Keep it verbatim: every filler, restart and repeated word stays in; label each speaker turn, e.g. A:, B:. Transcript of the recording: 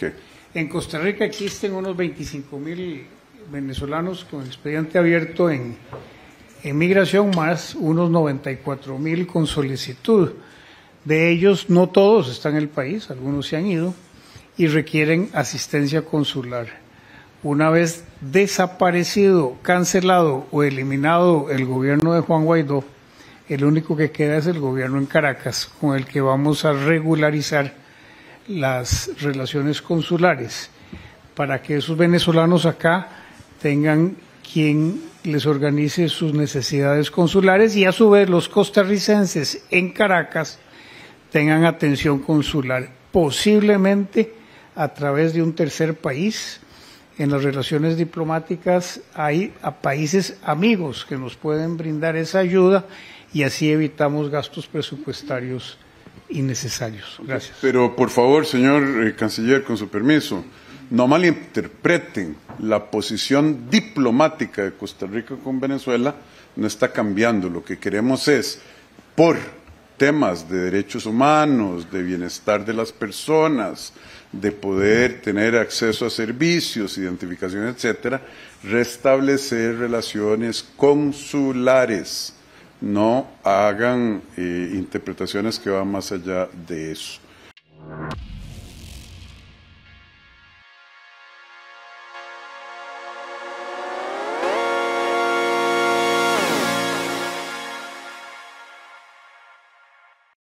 A: Ok.
B: En Costa Rica existen unos veinticinco mil venezolanos con expediente abierto en, en migración, más unos noventa y cuatro mil con solicitud. De ellos, no todos están en el país, algunos se han ido y requieren asistencia consular. Una vez desaparecido, cancelado o eliminado el gobierno de Juan Guaidó, el único que queda es el gobierno en Caracas, con el que vamos a regularizar las relaciones consulares, para que esos venezolanos acá tengan quien les organice sus necesidades consulares y a su vez los costarricenses en Caracas tengan atención consular, posiblemente a través de un tercer país. En las relaciones diplomáticas hay a países amigos que nos pueden brindar esa ayuda y así evitamos gastos presupuestarios innecesarios. Gracias.
A: Pero por favor, señor eh, canciller, con su permiso, no malinterpreten, la posición diplomática de Costa Rica con Venezuela no está cambiando. Lo que queremos es, por temas de derechos humanos, de bienestar de las personas, de poder tener acceso a servicios, identificación, etcétera, restablecer relaciones consulares. No hagan eh, interpretaciones que van más allá de eso.